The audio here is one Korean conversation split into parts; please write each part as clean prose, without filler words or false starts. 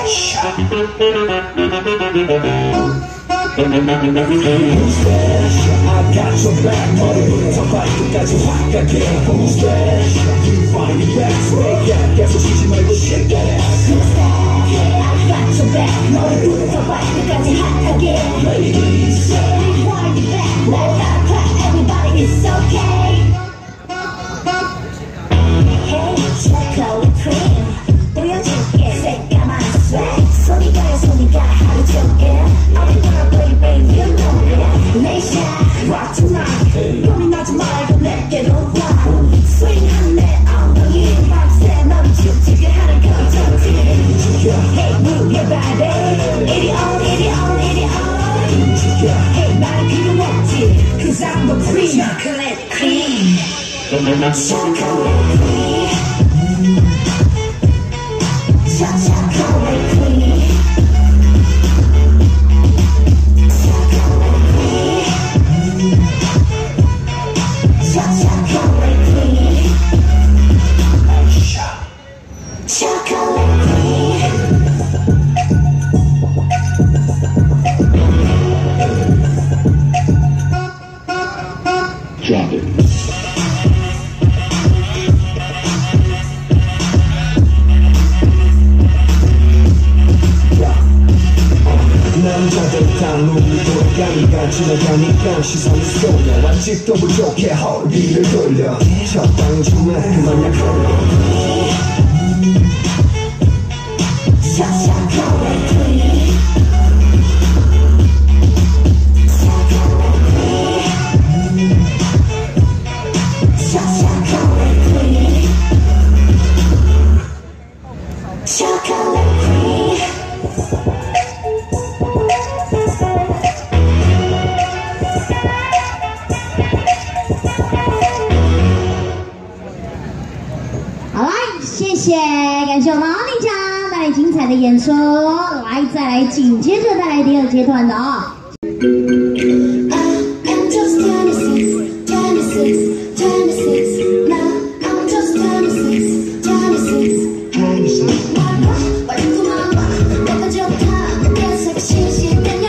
I got your back, 머리부터 발끝까지 확 가게. Who's that? You find it back, break out. 계속 쉬지 말고 shake that ass. I got your back, 머리부터 발끝까지 확 가게. Ladies, rewind it back, like that clap, everybody is okay. Hey, chocolate cream, 보여줄게 새까만 swag. 손이 가요 손이가 하루 종일. 어디나 baby, you know it. 내 shot, rock tonight. 고민하지 말고 내게로 와. swing한 내 엉덩이 밤새 너를 춤추게 하는 거정지. Hey, move your body. 이리 on, 이리 on, 이리 on. Hey, 말 필요 없지. Cause I'm the queen. Chocolate queen. Chocolate queen. Chocolate queen. Drop it. 남자들 다 눈이 돌아가니까 지나가니까 시선이 쏠려 아직도 부족해 허리를 돌려 적당히 주면 그만 약걸려 Chocolate queen. Chocolate queen. Chocolate queen. 好来，谢谢，感谢我们奥利长带来精彩的演出。来，再来紧接着带来第二阶段的啊。 I'm just 26, 26, 26. Now I'm just 26, 26. 26 말투만 봐, 내가 좋다, 내가 섹시시대냐.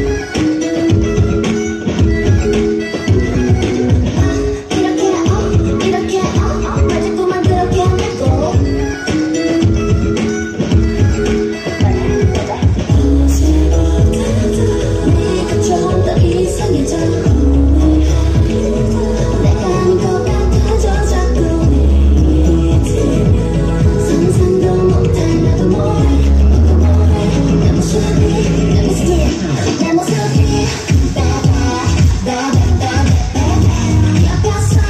이렇게 말 자꾸만 그렇게 하고. 내가 좀 더 이상해져. 내가 아닌 것 같아져 자꾸. 상상도 못해 나도 모래 너도 모래 내 모습이 내 모습이 내 모습이 옆에서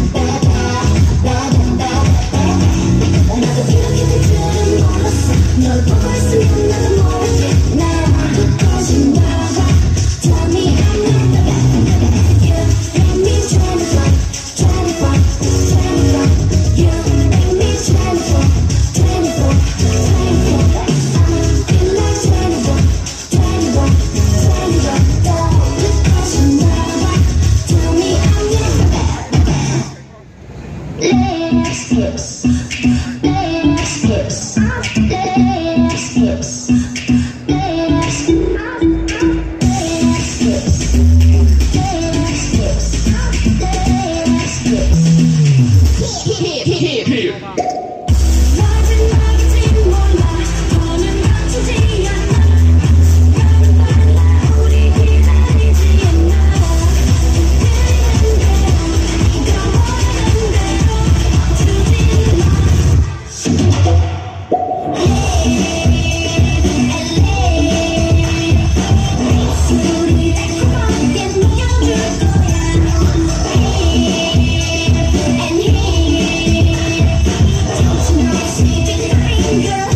나도 이렇게 될 줄은 몰랐어. 널 보고 있으면 나도 모르지 날 듣고 싶나 봐. Tell me I'm not the bad. You make me 24, 24, 24. You make me 24, 24, 24. I feel like 21, 21, 21. 널 듣고 싶나 봐. Tell me I'm not the bad. Let's kiss. Let's kiss. Let's kiss. Let's kiss. Let's kiss. Let's kiss. Here 마지막인지 몰라. 더는 맞추지 않아. 시간은 빨라. 우리 기다리지 않아. 그리는 대로 이거 원하는 대로 주지 마. 우리 달콤하게 녹여줄 거야. And 정신없이 기다린 girl.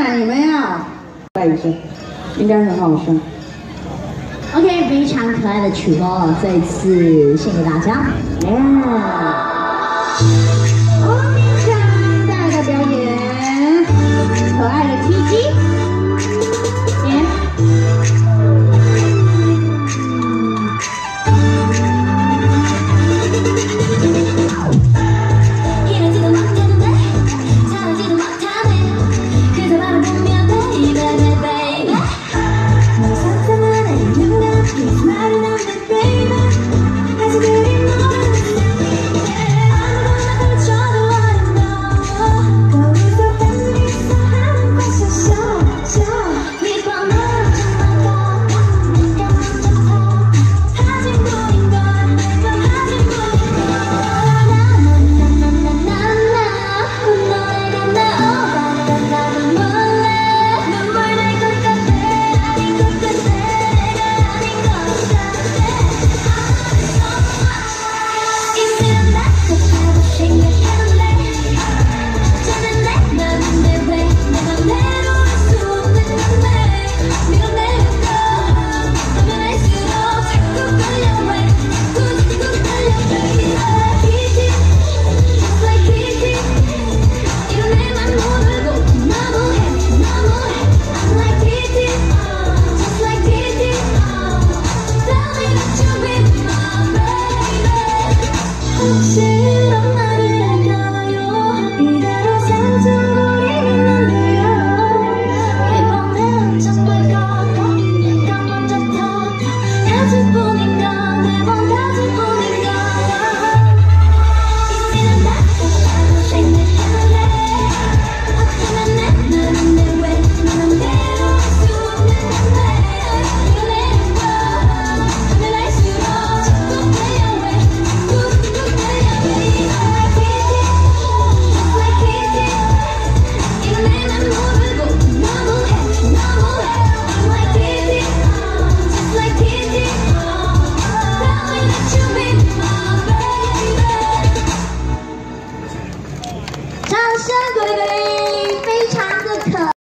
看有没有？再一声，应该很好笑。 OK， 非常可爱的曲风，再次献给大家。 王明强带来的表演，可爱的 TG。